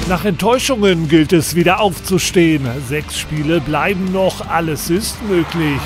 Nach Enttäuschungen gilt es wieder aufzustehen. 6 Spiele bleiben noch, alles ist möglich.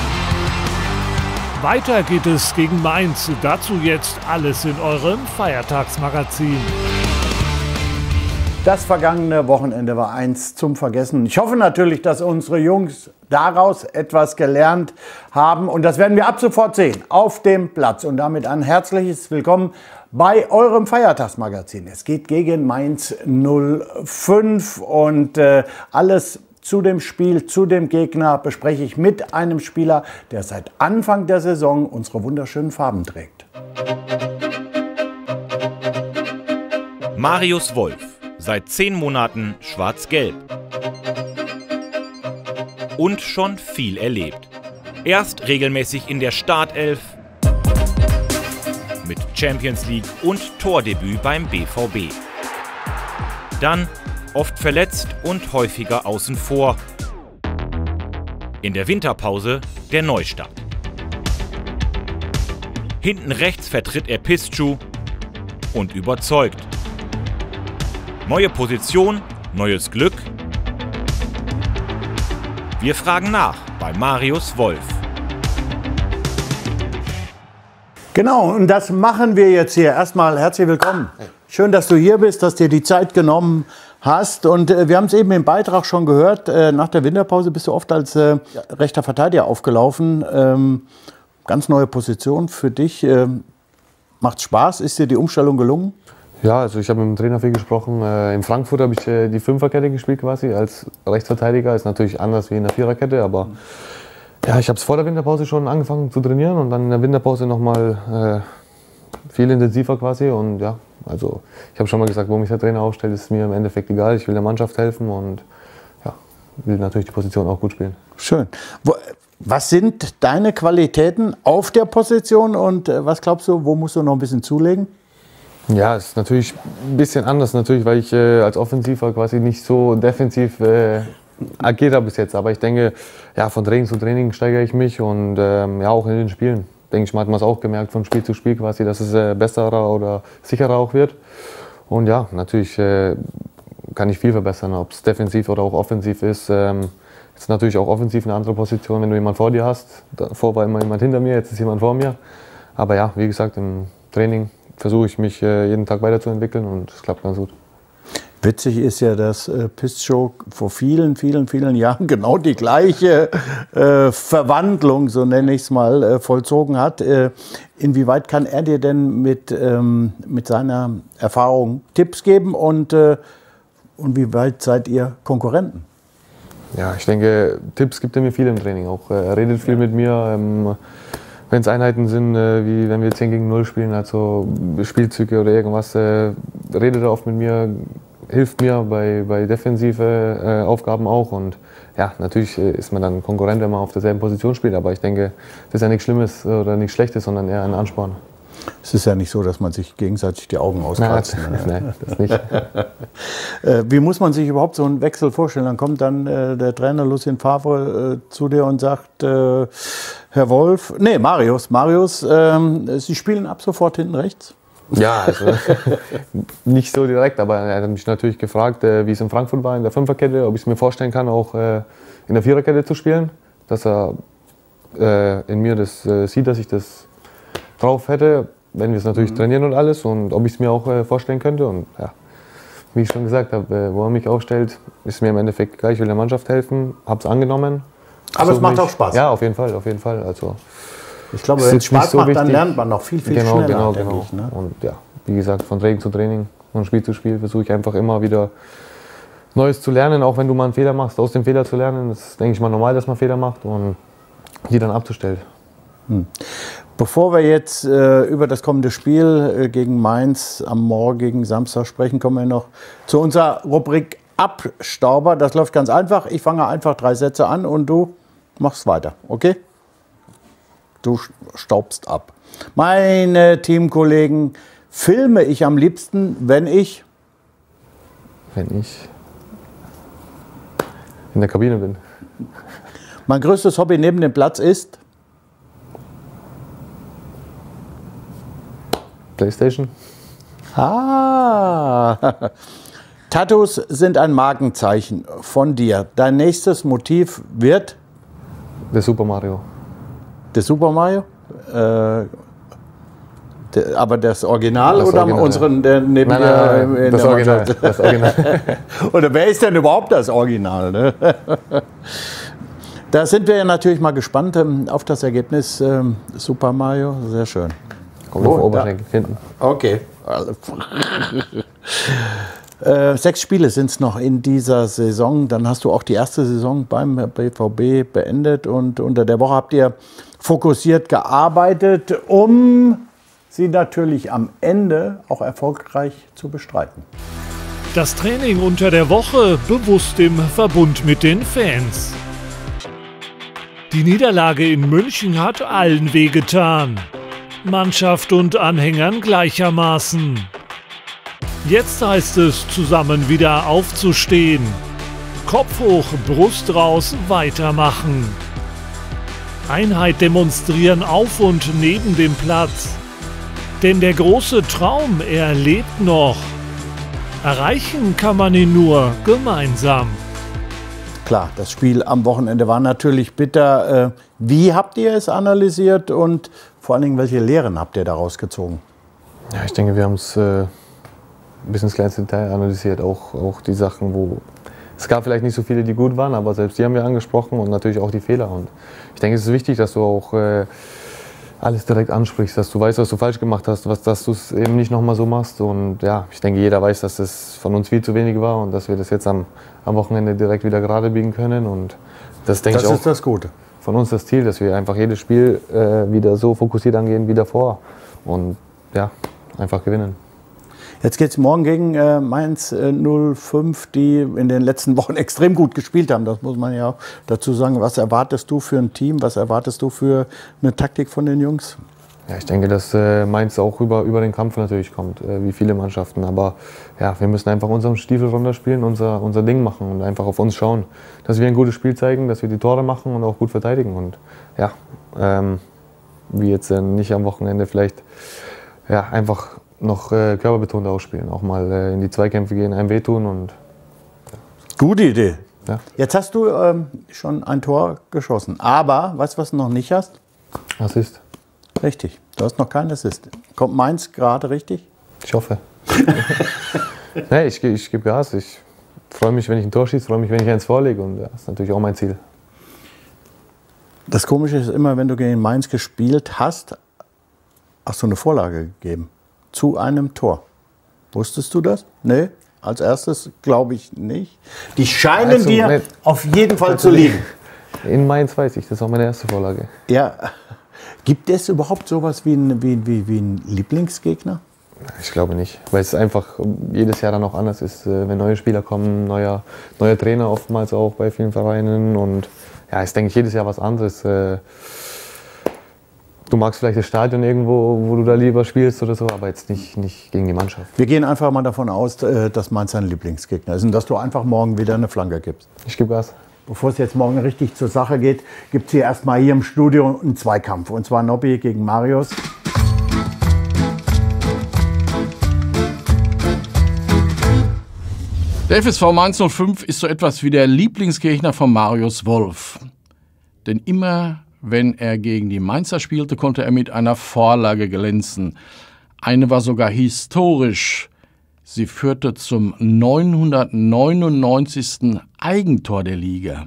Weiter geht es gegen Mainz. Dazu jetzt alles in eurem Feiertagsmagazin. Das vergangene Wochenende war eins zum Vergessen. Ich hoffe natürlich, dass unsere Jungs daraus etwas gelernt haben. Und das werden wir ab sofort sehen auf dem Platz. Und damit ein herzliches Willkommen bei eurem Feiertagsmagazin. Es geht gegen Mainz 05 und alles zu dem Spiel, zu dem Gegner bespreche ich mit einem Spieler, der seit Anfang der Saison unsere wunderschönen Farben trägt. Marius Wolf, seit 10 Monaten schwarz-gelb. Und schon viel erlebt. Erst regelmäßig in der Startelf, mit Champions League und Tordebüt beim BVB. Dann oft verletzt und häufiger außen vor. In der Winterpause der Neustart. Hinten rechts vertritt er Piszczek und überzeugt. Neue Position, neues Glück. Wir fragen nach bei Marius Wolf. Genau, und das machen wir jetzt hier. Erstmal herzlich willkommen. Schön, dass du hier bist, dass dir die Zeit genommen hast. Und wir haben es eben im Beitrag schon gehört, nach der Winterpause bist du oft als rechter Verteidiger aufgelaufen. Ganz neue Position für dich. Macht Spaß? Ist dir die Umstellung gelungen? Ja, also ich habe mit dem Trainer viel gesprochen. In Frankfurt habe ich die Fünferkette gespielt quasi als Rechtsverteidiger. Ist natürlich anders wie in der Viererkette, aber ja, ich habe es vor der Winterpause schon angefangen zu trainieren und dann in der Winterpause nochmal viel intensiver quasi. Und ja, also ich habe schon mal gesagt, wo mich der Trainer aufstellt, ist mir im Endeffekt egal. Ich will der Mannschaft helfen und ja, will natürlich die Position auch gut spielen. Schön. Was sind deine Qualitäten auf der Position und was glaubst du, wo musst du noch ein bisschen zulegen? Ja, es ist natürlich ein bisschen anders, natürlich, weil ich als Offensiver quasi nicht so defensiv agiert habe bis jetzt. Aber ich denke, ja, von Training zu Training steigere ich mich und ja, auch in den Spielen. Denke ich mal, hat man es auch gemerkt von Spiel zu Spiel quasi, dass es besserer oder sicherer auch wird. Und ja, natürlich kann ich viel verbessern, ob es defensiv oder auch offensiv ist. Ist natürlich auch offensiv eine andere Position, wenn du jemanden vor dir hast. Davor war immer jemand hinter mir, jetzt ist jemand vor mir. Aber ja, wie gesagt, im Training versuche ich mich jeden Tag weiterzuentwickeln und es klappt ganz gut. Witzig ist ja, dass Piszczek vor vielen Jahren genau die gleiche Verwandlung, so nenne ich es mal, vollzogen hat. Inwieweit kann er dir denn mit seiner Erfahrung Tipps geben und wie weit seid ihr Konkurrenten? Ja, ich denke, Tipps gibt er mir viel im Training auch. Er redet viel mit mir. Wenn es Einheiten sind, wie wenn wir 10 gegen 0 spielen, also Spielzüge oder irgendwas, redet er oft mit mir, hilft mir bei defensive Aufgaben auch. Und ja, natürlich ist man dann Konkurrent, wenn man auf derselben Position spielt. Aber ich denke, das ist ja nichts Schlimmes oder nichts Schlechtes, sondern eher ein Ansporn. Es ist ja nicht so, dass man sich gegenseitig die Augen auskratzt. Nein, das nicht. Wie muss man sich überhaupt so einen Wechsel vorstellen? Dann kommt dann der Trainer Lucien Favre zu dir und sagt, Herr Wolf, nee, Marius, Sie spielen ab sofort hinten rechts? Ja, also nicht so direkt, aber er hat mich natürlich gefragt, wie es in Frankfurt war, in der Fünferkette, ob ich es mir vorstellen kann, auch in der Viererkette zu spielen. Dass er in mir das sieht, dass ich das drauf hätte, wenn wir es natürlich trainieren und alles, und ob ich es mir auch vorstellen könnte. Und ja, wie ich schon gesagt habe, wo er mich aufstellt, ist mir im Endeffekt gleich, ich will der Mannschaft helfen, habe es angenommen. Aber es macht auch Spaß. Ja, auf jeden Fall. Also, ich glaube, wenn es Spaß so macht, wichtig. dann lernt man noch viel schneller. Genau. Ich, ne? Und ja, wie gesagt, von Training zu Training, von Spiel zu Spiel versuche ich einfach immer wieder Neues zu lernen, auch wenn du mal einen Fehler machst, aus dem Fehler zu lernen. Das ist, denke ich mal, normal, dass man Fehler macht und die dann abzustellen. Bevor wir jetzt über das kommende Spiel gegen Mainz am morgigen Samstag sprechen, kommen wir noch zu unserer Rubrik Abstauber. Das läuft ganz einfach. Ich fange einfach 3 Sätze an und du machst weiter, okay? Du staubst ab. Meine Teamkollegen filme ich am liebsten, wenn ich in der Kabine bin. Mein größtes Hobby neben dem Platz ist? PlayStation. Ah, Tattoos sind ein Markenzeichen von dir. Dein nächstes Motiv wird? Der Super Mario. Der Super Mario? Aber das Original das oder Original, unseren, der neben nein, dir nein, in das der Original, Mannschaft? das Original. Oder wer ist denn überhaupt das Original? Ne? Da sind wir ja natürlich mal gespannt auf das Ergebnis. Super Mario, sehr schön. Kommt auf Oberschenkel hinten. Okay. 6 Spiele sind es noch in dieser Saison. Dann hast du auch die erste Saison beim BVB beendet. Und unter der Woche habt ihr fokussiert gearbeitet, um sie natürlich am Ende auch erfolgreich zu bestreiten. Das Training unter der Woche bewusst im Verbund mit den Fans. Die Niederlage in München hat allen wehgetan. Mannschaft und Anhängern gleichermaßen. Jetzt heißt es, zusammen wieder aufzustehen. Kopf hoch, Brust raus, weitermachen. Einheit demonstrieren auf und neben dem Platz. Denn der große Traum, er lebt noch. Erreichen kann man ihn nur gemeinsam. Klar, das Spiel am Wochenende war natürlich bitter. Wie habt ihr es analysiert und vor allen Dingen, welche Lehren habt ihr daraus gezogen? Ja, ich denke, wir haben es ein bisschen ins kleinste Detail analysiert. Auch die Sachen, wo es gab vielleicht nicht so viele, die gut waren, aber selbst die haben wir angesprochen und natürlich auch die Fehler. Und ich denke, es ist wichtig, dass du auch alles direkt ansprichst, dass du weißt, was du falsch gemacht hast, dass du es eben nicht nochmal so machst. Und ja, ich denke, jeder weiß, dass es von uns viel zu wenig war und dass wir das jetzt am Wochenende direkt wieder gerade biegen können. Und das denke ich auch. Das ist das Gute. Von uns das Ziel, dass wir einfach jedes Spiel wieder so fokussiert angehen wie davor und ja, einfach gewinnen. Jetzt geht es morgen gegen Mainz 05, die in den letzten Wochen extrem gut gespielt haben. Das muss man ja dazu sagen. Was erwartest du für ein Team? Was erwartest du für eine Taktik von den Jungs? Ja, ich denke, dass Mainz auch über den Kampf natürlich kommt, wie viele Mannschaften. Aber ja, wir müssen einfach unseren Stiefel runterspielen, unser Ding machen und einfach auf uns schauen, dass wir ein gutes Spiel zeigen, dass wir die Tore machen und auch gut verteidigen. Und ja, wie jetzt nicht am Wochenende vielleicht ja, einfach noch körperbetont ausspielen, auch mal in die Zweikämpfe gehen, einem wehtun. Und gute Idee. Ja. Jetzt hast du schon ein Tor geschossen. Aber, weißt du, was du noch nicht hast? Assist. Richtig, du hast noch keinen Assist. Kommt Mainz gerade richtig? Ich hoffe. Nee, ich gebe Gas. Ich freue mich, wenn ich ein Tor schieße, freue mich, wenn ich eins vorlege. Und das ist natürlich auch mein Ziel. Das Komische ist immer, wenn du gegen Mainz gespielt hast, hast du eine Vorlage gegeben. Zu einem Tor. Wusstest du das? Nee, als erstes glaube ich nicht. Die scheinen Also, dir nee, auf jeden Fall zu liegen. In Mainz weiß ich, das ist auch meine erste Vorlage. Ja. Gibt es überhaupt sowas wie ein Lieblingsgegner? Ich glaube nicht, weil es einfach jedes Jahr dann auch anders ist, wenn neue Spieler kommen, neuer Trainer oftmals auch bei vielen Vereinen und ja, ist denke ich jedes Jahr was anderes. Du magst vielleicht das Stadion irgendwo, wo du da lieber spielst oder so, aber jetzt nicht gegen die Mannschaft. Wir gehen einfach mal davon aus, dass Mainz dein Lieblingsgegner ist und dass du einfach morgen wieder eine Flanke gibst. Ich gebe Gas. Bevor es jetzt morgen richtig zur Sache geht, gibt es hier erstmal hier im Studio einen Zweikampf. Und zwar Nobby gegen Marius. Der FSV Mainz 05 ist so etwas wie der Lieblingsgegner von Marius Wolf. Denn immer, wenn er gegen die Mainzer spielte, konnte er mit einer Vorlage glänzen. Eine war sogar historisch. Sie führte zum 999. Eigentor der Liga.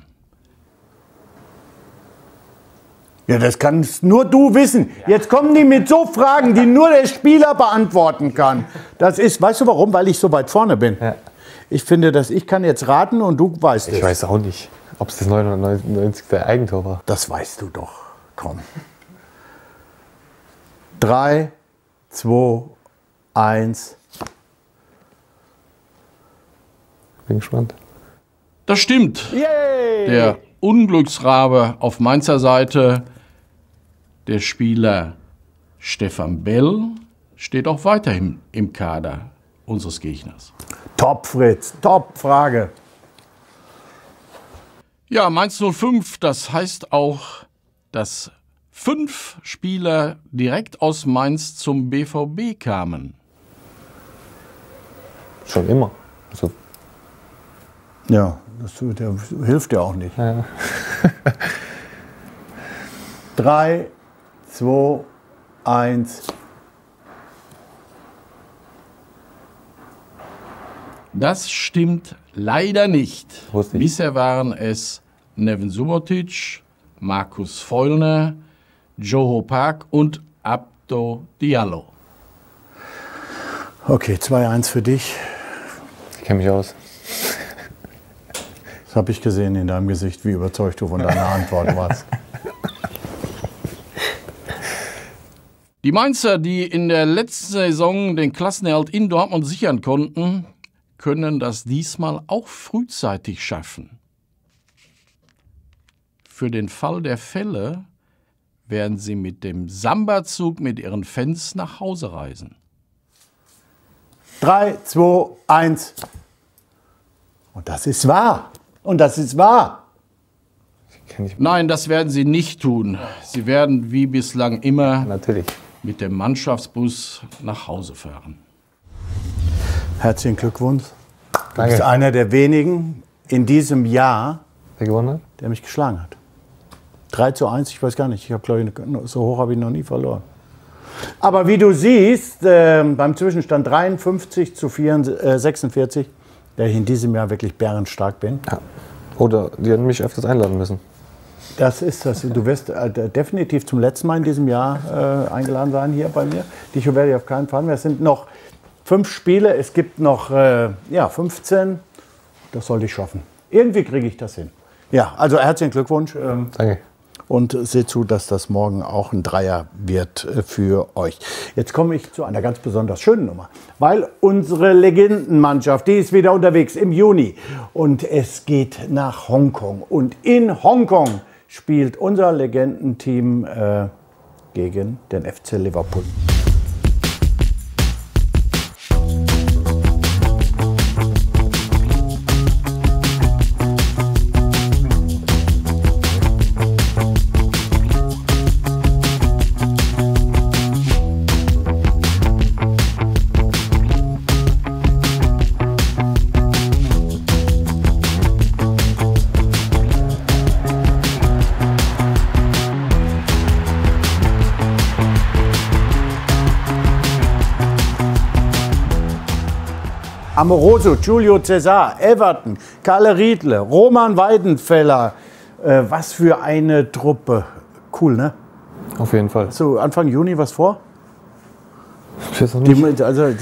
Ja, das kannst nur du wissen. Jetzt kommen die mit so Fragen, die nur der Spieler beantworten kann. Das ist, weißt du warum? Weil ich so weit vorne bin. Ja. Ich finde, dass ich kann jetzt raten und du weißt es. Ich weiß auch nicht, ob es das 999. Eigentor war. Das weißt du doch. Komm. 3, 2, 1. Bin gespannt. Das stimmt. Yay! Der Unglücksrabe auf Mainzer Seite, der Spieler Stefan Bell, steht auch weiterhin im Kader unseres Gegners. Top, Fritz. Top Frage. Ja, Mainz 05, das heißt auch, dass 5 Spieler direkt aus Mainz zum BVB kamen. Schon immer. Also Ja, der hilft ja auch nicht. Ja. 3, 2, 1. Das stimmt leider nicht. Wusste ich. Bisher waren es Neven Subotic, Markus Feulner, Joho Park und Abdo Diallo. Okay, 2-1 für dich. Ich kenne mich aus. Das habe ich gesehen in deinem Gesicht, wie überzeugt du von deiner Antwort warst. Die Mainzer, die in der letzten Saison den Klassenerhalt in Dortmund sichern konnten, können das diesmal auch frühzeitig schaffen. Für den Fall der Fälle werden sie mit dem Samba-Zug mit ihren Fans nach Hause reisen. 3, 2, 1. Und das ist wahr. Und das ist wahr. Kenn ich Nein, das werden sie nicht tun. Sie werden wie bislang immer natürlich. mit dem Mannschaftsbus nach Hause fahren. Herzlichen Glückwunsch. Du Danke. bist einer der wenigen in diesem Jahr, Wer gewonnen hat? der mich geschlagen hat. 3-1, ich weiß gar nicht. Ich habe, glaube ich, so hoch habe ich noch nie verloren. Aber wie du siehst, beim Zwischenstand 53-46, der ich in diesem Jahr wirklich bärenstark bin. Ja. Oder die hätten mich öfters einladen müssen. Das ist das. Du wirst definitiv zum letzten Mal in diesem Jahr eingeladen sein hier bei mir. Dich werde ich auf keinen Fall mehr. Es sind noch 5 Spiele. Es gibt noch 15. Das sollte ich schaffen. Irgendwie kriege ich das hin. Ja, also herzlichen Glückwunsch. Danke. Und seht zu, dass das morgen auch ein Dreier wird für euch. Jetzt komme ich zu einer ganz besonders schönen Nummer, weil unsere Legendenmannschaft, die ist wieder unterwegs im Juni und es geht nach Hongkong. Und in Hongkong spielt unser Legendenteam gegen den FC Liverpool. Amoroso, Julio Cesar, Everton, Kalle Riedle, Roman Weidenfeller. Was für eine Truppe. Cool, ne? Auf jeden Fall. So, Anfang Juni was vor? Ich weiß noch nicht.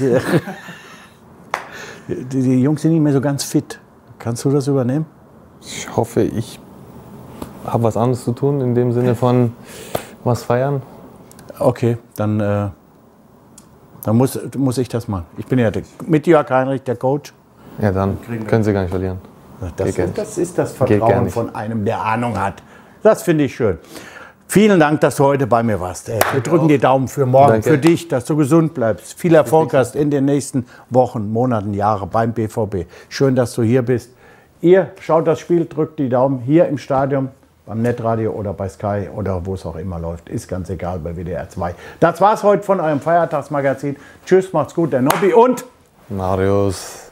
Die Jungs sind nicht mehr so ganz fit. Kannst du das übernehmen? Ich hoffe, ich habe was anderes zu tun, in dem Sinne von was feiern. Okay, dann muss ich das machen. Ich bin ja mit Jörg Heinrich, der Coach. Ja, dann können sie gar nicht verlieren. Das ist das Geht gar Vertrauen nicht. von einem, der Ahnung hat. Das finde ich schön. Vielen Dank, dass du heute bei mir warst. Wir drücken die Daumen für morgen, Danke. für dich, dass du gesund bleibst. Viel Erfolg hast in den nächsten Wochen, Monaten, Jahren beim BVB. Schön, dass du hier bist. Ihr schaut das Spiel, drückt die Daumen hier im Stadion, beim Netradio oder bei Sky oder wo es auch immer läuft. Ist ganz egal, bei WDR 2. Das war's heute von eurem Feiertagsmagazin. Tschüss, macht's gut, der Nobby und Marius.